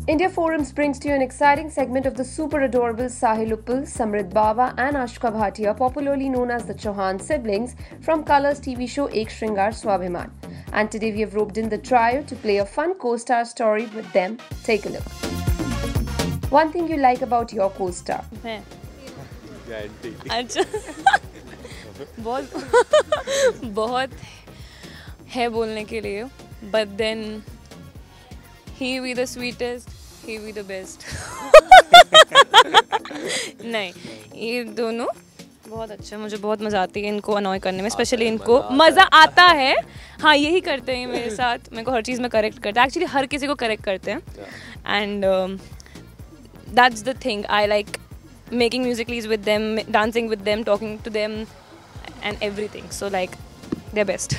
India Forums brings to you an exciting segment of the super adorable Sahil Uppal, Samrit Bawa and Ashika Bhatia, popularly known as the Chauhan siblings, from Colors TV show Ek Shringar Swabhiman. And today we have roped in the trio to play a fun co-star story with them. Take a look. One thing you like about your co-star? अच्छा बहुत है बोलने के लिए, but then he be the sweetest, he be the best. नहीं, ये दोनों बहुत अच्छा, मुझे बहुत मज़ा आती है इनको अनॉय करने में, स्पेशली इनको मज़ा आता है. हाँ, यही करते हैं मेरे साथ, मेरे को हर चीज़ में करेक्ट करते हैं, एक्चुअली हर किसी को करेक्ट करते हैं. And that's the thing I like, making musicals with them, dancing with them, talking to them and everything, so like they're best.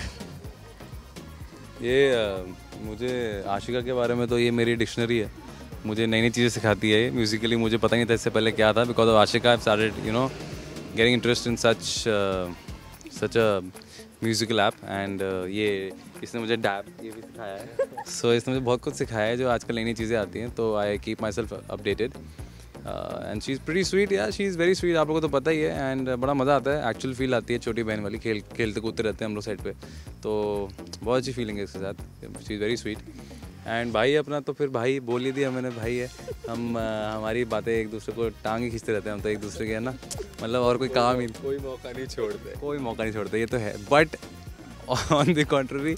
ये मुझे आशिका के बारे में तो ये मेरी डिक्शनरी है, मुझे नई नई चीज़ें सिखाती है. म्यूजिकली मुझे पता नहीं था इससे पहले क्या था, because of Ashika I started getting interest in such a musical app. And ये इसने मुझे डैप ये भी सिखाया है. सो इसने मुझे बहुत कुछ सिखाया है जो आजकल नई नई चीज़ें आती हैं, तो I keep myself updated. And she is pretty sweet, या शी इज़ वेरी स्वीट, आप लोगों को तो पता ही है. एंड बड़ा मज़ा आता है, एक्चुअल फील आती है छोटी बहन वाली, खेलते कूदते रहते हैं हम लोग साइड पे, तो बहुत अच्छी फीलिंग है इसके साथ. She is very sweet. And भाई अपना तो फिर भाई बोल ही दिया मैंने, भाई है हम. हमारी बातें एक दूसरे को टांग ही खींचते रहते हैं हम तो एक दूसरे के, है ना, मतलब और कोई काम ही, कोई मौका नहीं छोड़ते, कोई मौका नहीं छोड़ते, ये तो है. बट ऑन द कॉन्ट्ररी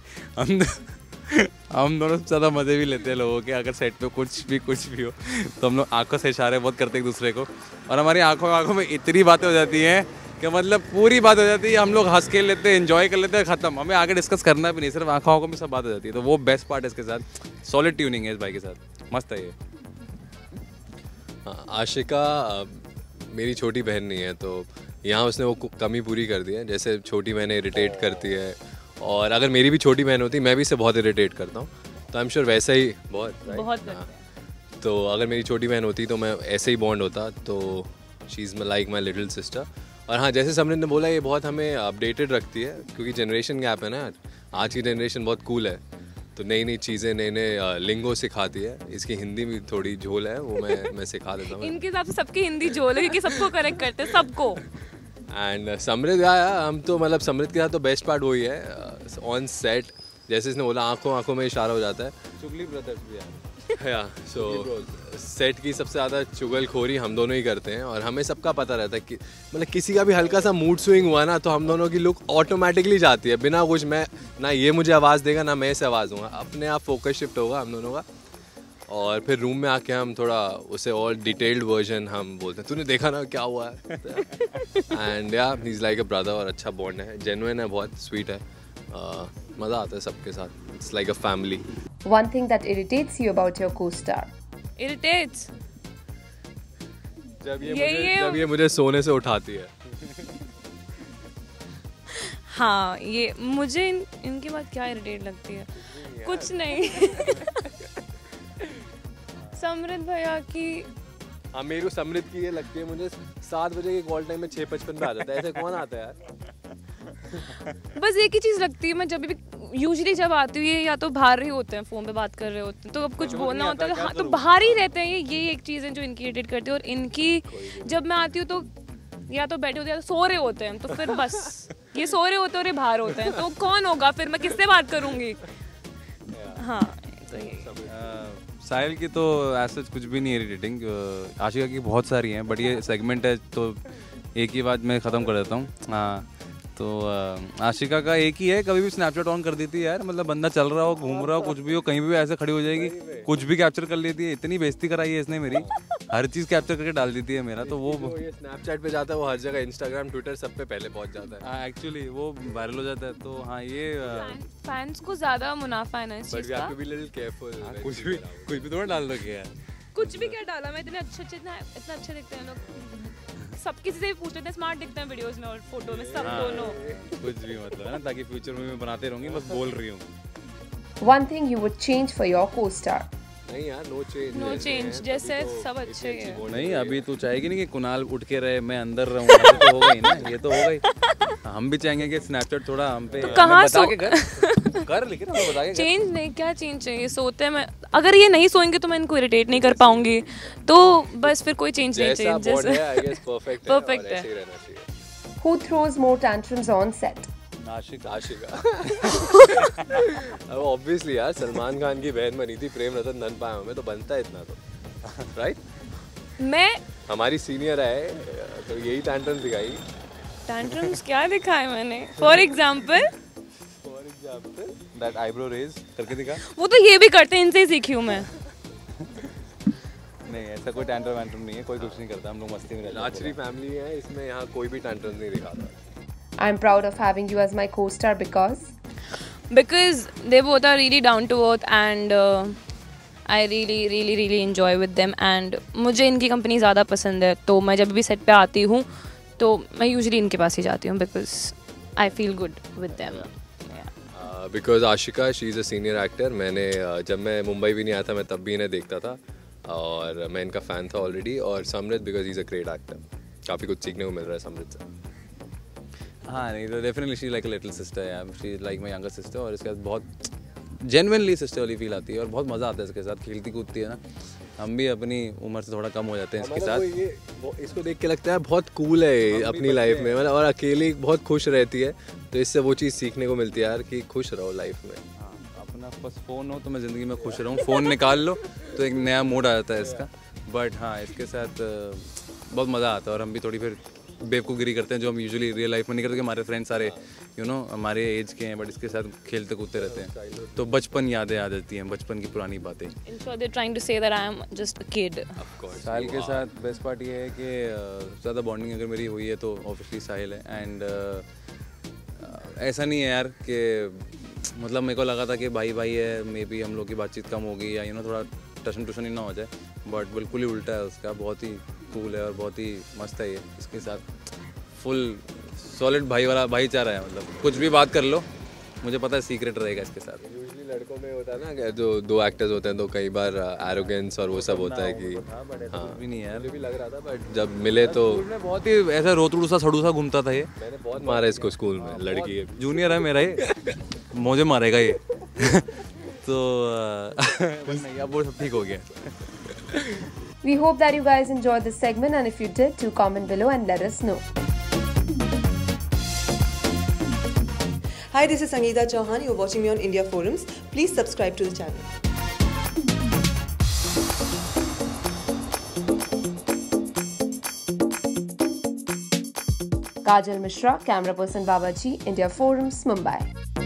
हम दोनों सबसे ज़्यादा मज़े भी लेते हैं लोगों के. अगर सेट पे कुछ भी हो तो हम लोग आंखों से इशारे बहुत करते हैं एक दूसरे को, और हमारी आंखों में इतनी बातें हो जाती हैं कि मतलब पूरी बात हो जाती है, हम लोग हंस के लेते हैं, एंजॉय कर लेते हैं, ख़त्म. हमें आगे डिस्कस करना भी नहीं, सिर्फ आंखों में सब बात हो जाती है. तो वो बेस्ट पार्ट है इसके साथ, सॉलिड ट्यूनिंग है इस भाई के साथ, मस्त है ये. आशिका मेरी छोटी बहन नहीं है, तो यहाँ उसने वो कमी पूरी कर दी है. जैसे छोटी बहनें इरिटेट करती है, और अगर मेरी भी छोटी बहन होती मैं भी इसे बहुत इरिटेट करता हूँ, तो आई एम श्योर वैसा ही बहुत. तो अगर मेरी छोटी बहन होती तो मैं ऐसे ही बॉन्ड होता. तो she is like my little sister. और हाँ, जैसे समरित ने बोला, ये बहुत हमें अपडेटेड रखती है, क्योंकि जनरेशन गैप है ना यार. आज की जनरेशन बहुत कूल है, तो नई नई चीज़ें, नए नए लिंगो सिखाती है. इसकी हिंदी में थोड़ी झोल है, वो मैं सिखा देता हूँ. इनके हिसाब से सबकी हिंदी झोल है, क्योंकि सबको करेक्ट करते हैं, सबको. एंड समृद्ध आया, हम तो मतलब समृद्ध के साथ तो बेस्ट पार्ट वही है ऑन सेट. जैसे इसने बोला, आंखों में इशारा हो जाता है. चुगली ब्रदर्स भी या सो सेट की सबसे ज़्यादा चुगलखोरी हम दोनों ही करते हैं, और हमें सबका पता रहता है कि मतलब किसी का भी हल्का सा मूड स्विंग हुआ ना, तो हम दोनों की लुक ऑटोमेटिकली जाती है, बिना कुछ मैं ना ये मुझे आवाज़ देगा ना मैं इसे आवाज़ दूंगा, अपने आप फोकस शिफ्ट होगा हम दोनों का. और फिर रूम में आके हम थोड़ा उसे और डिटेल्ड वर्जन हम बोलते हैं, तूने देखा ना क्या हुआ है. एंड या he is like a brother, और अच्छा बॉन्ड है, जेन्युइन है, बहुत स्वीट है. मज़ा आता है सबके साथ. It's like a family. One thing that irritates you about your co-star? Irritates जब ये मुझे सोने से उठाती है. हाँ, ये मुझे इनके बाद क्या इरिटेट लगती है, कुछ नहीं. समृद्ध भैया की, हाँ, मेरे को समृद्ध की ये लगती है, मुझे 7 बजे के कॉल टाइम में 6:55 पे आ जाता है. ऐसे कौन आता है यार. बस एक ही चीज़ लगती है, मैं जब भी यूजुअली जब आती हूँ, ये या तो बाहर ही होते हैं, फ़ोन पे बात कर रहे होते हैं, तो अब कुछ बोलना होता है, हाँ, तो बाहर ही रहते हैं. ये एक चीज़ है जो इनकी इरिटेट करती है. और इनकी जब मैं आती हूँ तो या तो बैठे होते हैं या तो सो रहे होते हैं, तो फिर बस ये सो रहे होते हैं और ये बाहर होते हैं, तो कौन होगा फिर, मैं किससे बात करूँगी. हाँ, तो ये साहिल की तो ऐसा कुछ भी नहीं इरिटेटिंग. आशिका की बहुत सारी हैं, बट ये सेगमेंट है तो एक ही बात मैं ख़त्म कर देता हूँ. हाँ, तो आशिका का एक ही है, कभी भी स्नैपचैट ऑन कर देती है यार, मतलब बंदा चल रहा हो, घूम रहा हो, कुछ भी हो, कहीं भी ऐसे खड़ी हो जाएगी, कुछ भी कैप्चर कर लेती है. इतनी बेइज्जती कराई है इसने मेरी, हर चीज़ कैप्चर करके डाल देती है मेरा. तो वो ये स्नैपचैट पे जाता है, वो हर जगह इंस्टाग्राम ट्विटर सब पे पहले पहुंच जाता है. हाँ, एक्चुअली वो वायरल हो जाता है. तो हाँ, ये फैंस को ज़्यादा मुनाफा है ना इस चीज़ का. कुछ भी थोड़ा डाल दोगे यार. कुछ भी क्या डाला, मैं इतने अच्छे इतना अच्छे दिखते हैं लोग, सब किसी से भी पूछ लेते हैं, स्मार्ट दिखते हैं वीडियोस में और फोटो में, सब दोनों. कुछ भी मतलब है ना, ताकि फ्यूचर में मैं बनाते रहूंगी, बस बोल रही हूँ. One thing you would change for your co-star? नहीं यार, नो चेंज जैसे सब अच्छे हैं. नहीं, अभी तू चाहेगी नहीं कि कुणाल उठ के रहे, मैं अंदर रहूँ, तो होगा ही ना, ये तो होगा ही. हम भी चाहेंगे कि स्नैपचैट थोड़ा हम पे तो कहाँ बता के कर लेकिन हमें बता के चेंज नहीं, क्या चेंज चाहिए? सोते हैं मैं, अगर ये नहीं सोएंगे तो मैं इनको इरिटेट नहीं कर पाऊंगी, तो बस फिर कोई चेंज नहीं चाहिए। जैसा बॉन्ड है आई गेस परफेक्ट है, Perfect और है। ऐसे ही रहना चाहिए। Who throws more tantrums on set? Ashika अब ऑब्वियसली यार सलमान खान की बहन बनी थी प्रेम रतन धन पाया में, तो बनता है इतना तो राइट। मैं हमारी सीनियर है तो यही टैंट्रम दिखाई। टैंट्रम्स क्या दिखाए मैंने? For example that eyebrow raise करके दिखा। वो तो ये भी करते हैं, इनसे ही सीखी हूँ मैं। नहीं ऐसा कोई टैंट्रम वैंट्रम नहीं है, कोई कुछ नहीं करता, हम लोग मस्ती में रहते हैं। लाचरी फैमिली है, इसमें यहाँ कोई भी टैंट्रम नहीं दिखाता। I'm proud of having you as my co-star because they both are really down to earth and I really enjoy with them and मुझे इनकी कंपनी ज़्यादा पसंद है, तो मैं जब भी सेट पे आती हूँ तो मैं यूजुअली इनके पास ही जाती हूँ because I feel good with them. Because Ashika she is a senior actor. मैंने जब मैं मुंबई भी नहीं आया था मैं तब भी इन्हें देखता था और मैं इनका फ़ैन था ऑलरेडी। और Samriddh because he is a great actor, काफ़ी कुछ सीखने को मिल रहा है समृद्ध से। हाँ नहीं तो definitely she like a little sister है, she like my younger sister, और इसके बाद बहुत जेन्युइनली सिस्टर वाली फील आती है और बहुत मज़ा आता है इसके साथ, खेलती कूदती है ना। हम भी अपनी उम्र से थोड़ा कम हो जाते हैं इसके साथ। वो इसको देख के लगता है बहुत कूल है अपनी लाइफ में, मतलब और अकेली बहुत खुश रहती है, तो इससे वो चीज़ सीखने को मिलती है यार कि खुश रहो लाइफ में। हाँ अपना बस फ़ोन हो तो मैं ज़िंदगी में खुश रहूँ, फ़ोन निकाल लो तो एक नया मूड आ जाता है इसका। बट हाँ इसके साथ बहुत मज़ा आता है और हम भी थोड़ी फिर बेवकूफ़गिरी करते हैं जो हम यूजुअली रियल लाइफ में नहीं करते, कि हमारे फ्रेंड्स सारे हमारे एज के हैं बट इसके साथ खेलते कूदते रहते हैं, तो बचपन यादें आ जाती हैं, बचपन की पुरानी बातें। In short, they're trying to say that I am just a kid. साहिल के साथ बेस्ट पार्ट ये है कि ज़्यादा बॉन्डिंग अगर मेरी हुई है तो ऑब्वियसली साहिल है। एंड ऐसा नहीं है यार कि मतलब मेरे को लगा था कि भाई भाई है, मे बी हम लोग की बातचीत कम होगी या थोड़ा टशन टूशन ही ना हो जाए, बट बिल्कुल ही उल्टा है उसका, बहुत ही कूल है और बहुत ही मस्त है ये। इसके साथ फुल सॉलिड भाई वाला भाईचारा है, मतलब कुछ भी बात कर लो, मुझे पता है सीक्रेट रहेगा इसके साथ। यूजुअली लड़कों में होता है ना कि जो दो एक्टर्स होते हैं तो कई बार एरोगेंस और वो सब होता है कि हाँ भी नहीं यार, मुझे भी लग रहा था, बट जब मिले तो बहुत ही ऐसा रोतड़ू सा सड़ू सा घूमता था ये। मैंने बहुत मारा इसको स्कूल में, लड़की है जूनियर है मेरा ये, मुझे मारेगा ये तो नहीं अब वो सब ठीक हो गया। we hope that you guys enjoyed this segment, and if you did, do comment below and let us know. Hi, this is Sangeeta Chauhan. You're watching me on India Forums. Please subscribe to the channel. Kajal Mishra, camera person Babaji, India Forums, Mumbai.